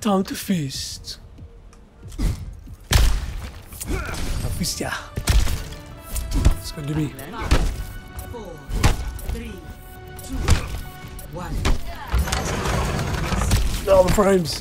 Time to feast. Feast, yeah. Let's go, Jimmy. 4, 3, 2, 1. All the frames.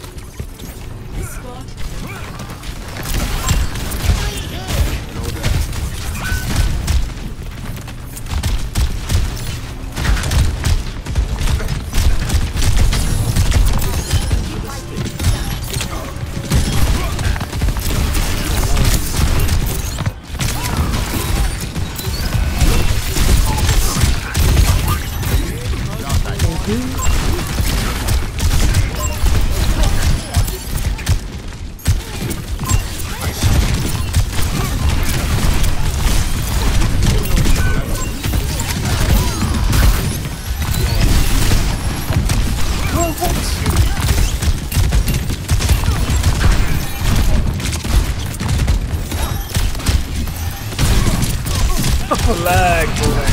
Lag, boy.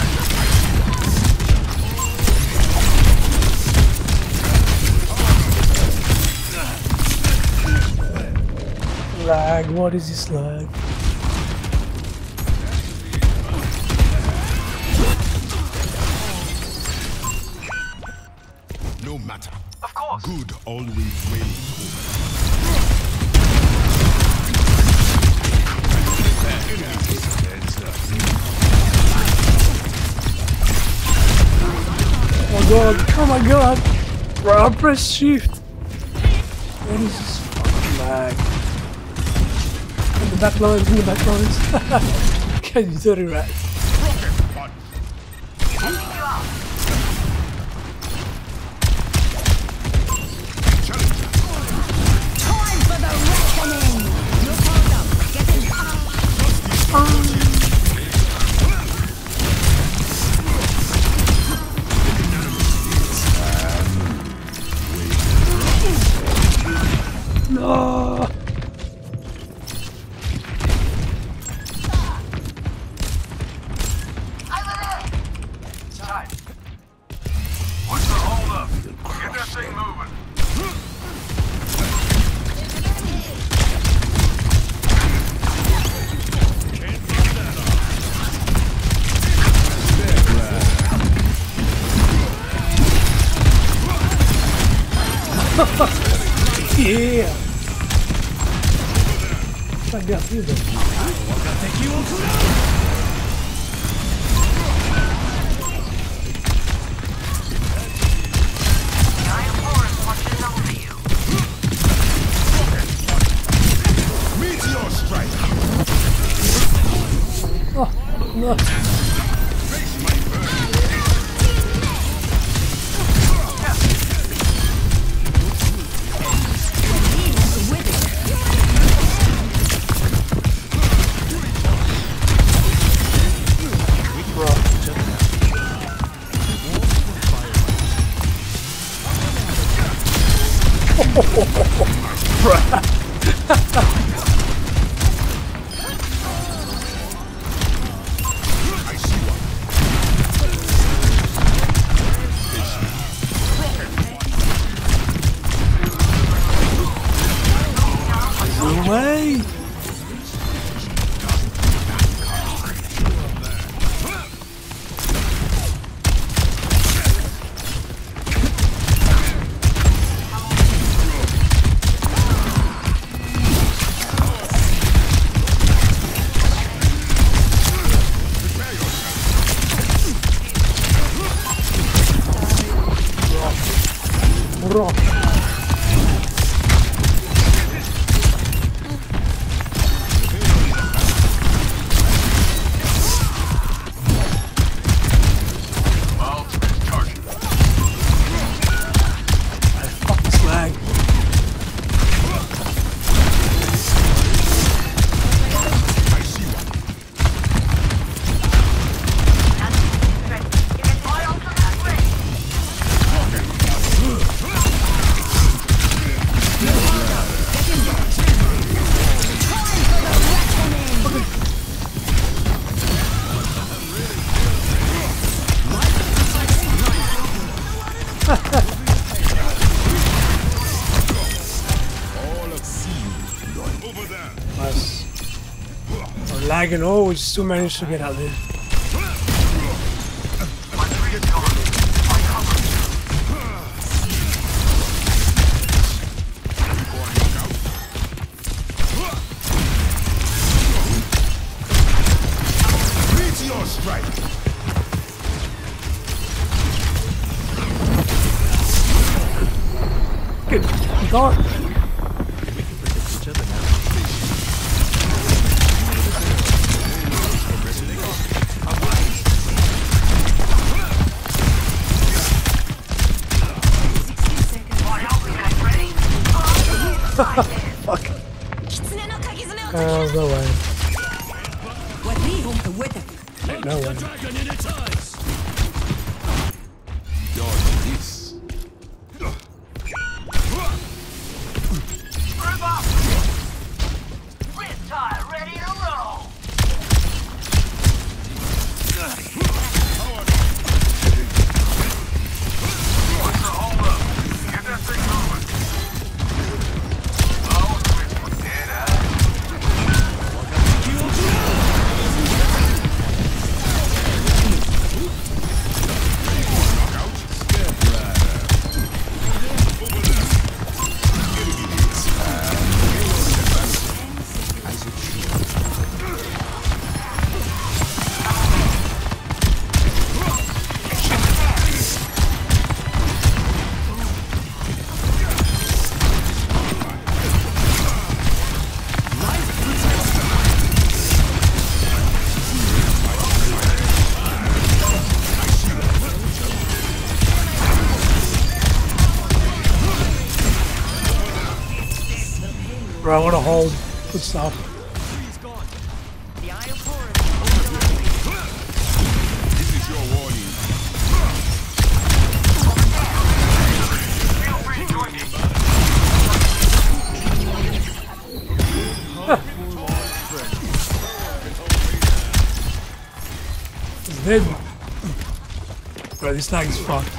Lag, what is this lag? No matter. Of course. Good always wins. Oh my god! Bro, I press shift! What is this fucking lag? In the back lines, in the back lines. Can you dirty rat? Time for the reckoning! No problem. Get in. No! Time. What's the hold up? Get that thing moving. Yeah! I got you there. Meteor strike. Oh, no. Way! Rock. Fuck this lag. lagging. Oh, we still managed to get out there. My trigger's gone. My cover. Meteor strike. Good. God. Fuck. Oh, no way. No way. Dodge this. Group up. Red tire ready to roll. What's the hold up? Get that thing moving. Oh, we're dead, Bro, I want to hold. Good stuff. This is your warning. feel free to join me. It's dead. Bro, this tag is fucked.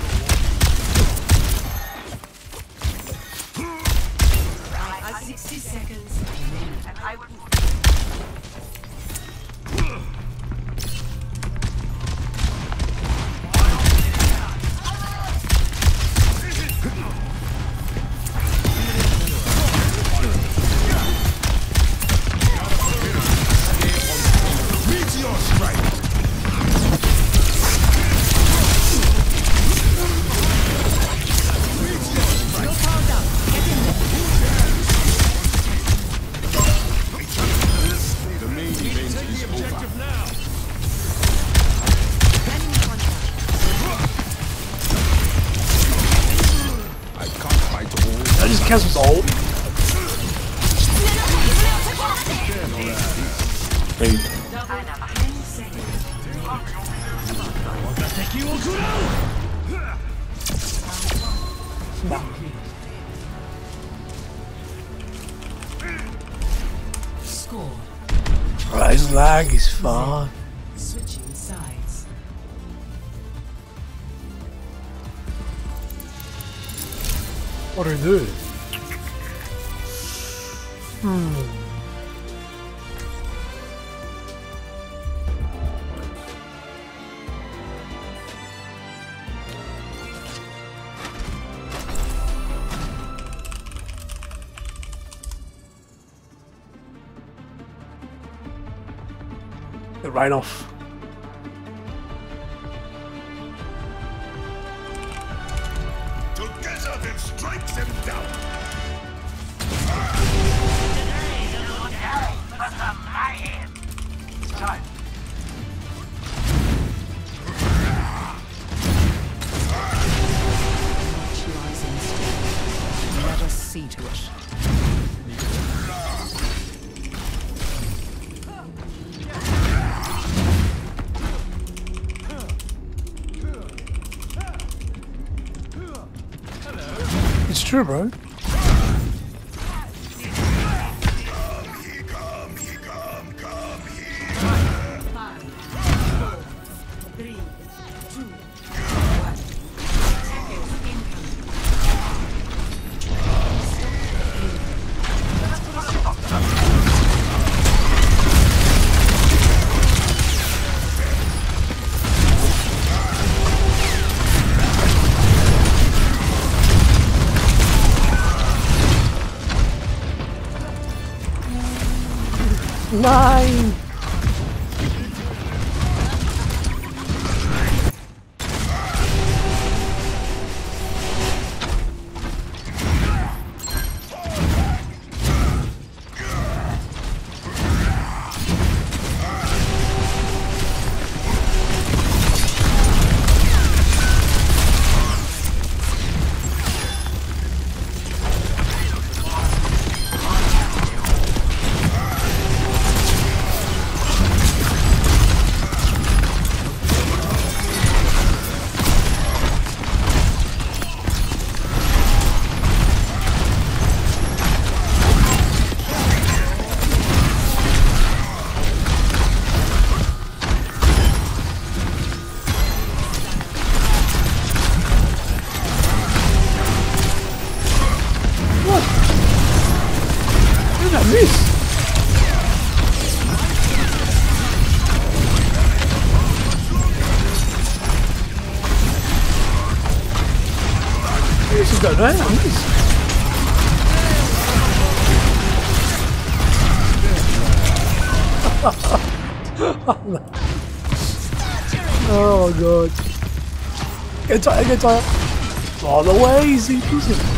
Meteor strike. The main event is over. I can't fight all. I just cancelled the ult. Hey. Score. Bro, his lag is fucked. Switching sides. What do we do? Get right off. Together then strike them down. Time. Much lies in store. Let us see to it. It's true, bro. 9! This is going right on this. Oh my god. Get tired, get tired. All the way, easy peasy.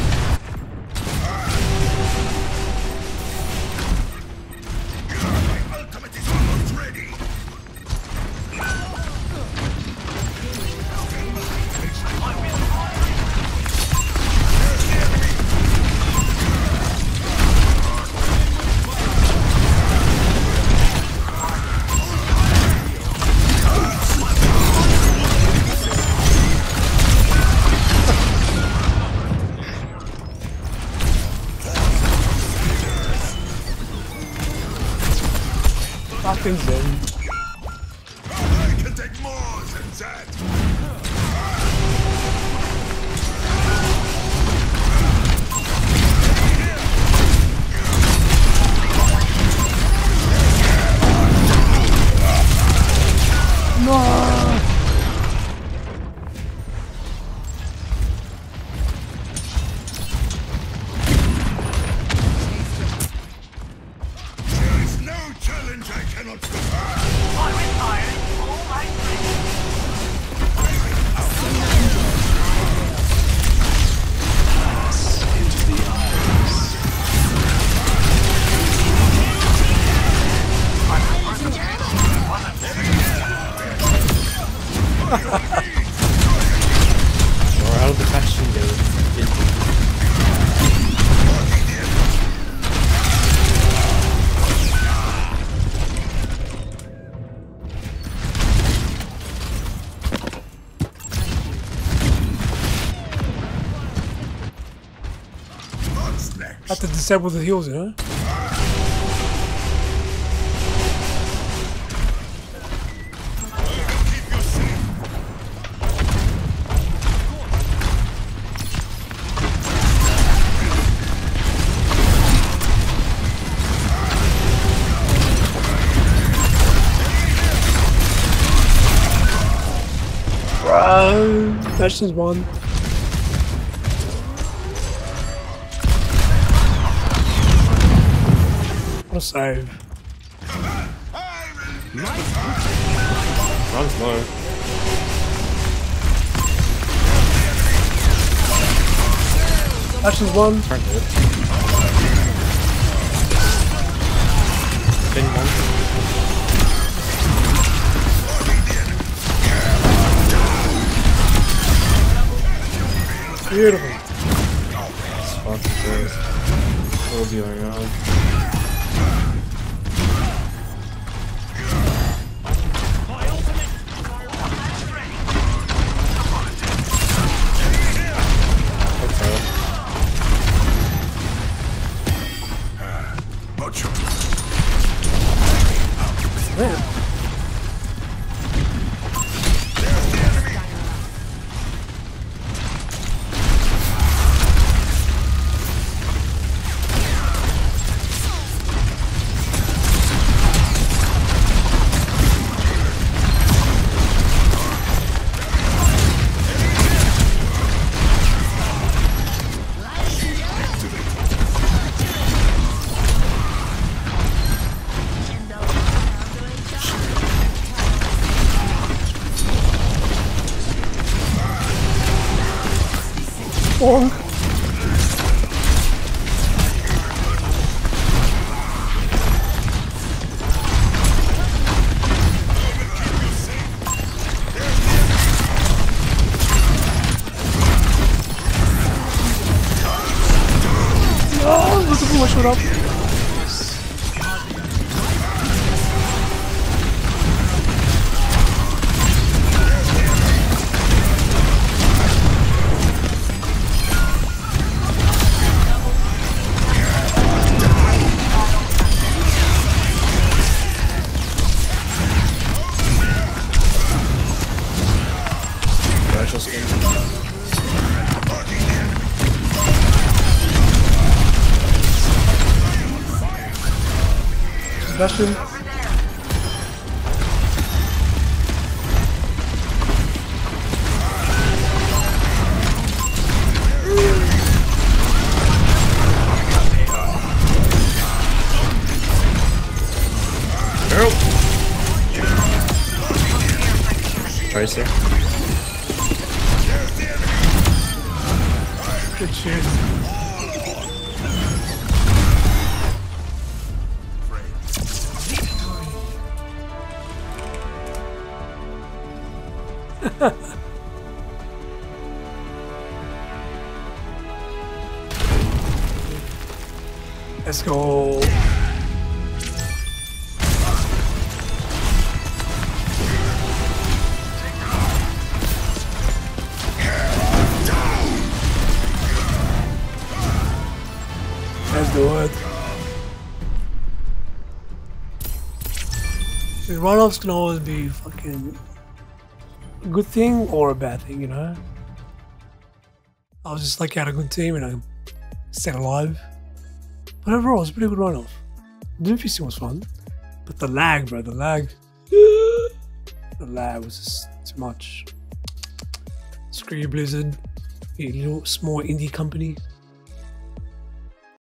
Fucking Zen. I can take more than that. No. There is no challenge I cannot defy. I'm retired. All my Or out of the fashion What's next? Have to disable the heals, you know? Keep you safe. Bro, that's just one. What a save. runs low. That's just one. Turned it. Been one. Beautiful. Fuck this. What'll be going on? Okay. Butcher. Man. supposed to pull my shot up. Sebastian. Tracer. Good shit. Let's go. Let's do it. See, runoffs can always be fucking a good thing or a bad thing, you know? I was just like had a good team and I stayed alive. But overall, it was a pretty good runoff. Doom Feasting was fun. But the lag, bro, the lag. The lag was just too much. Screw you, Blizzard. You little small indie company.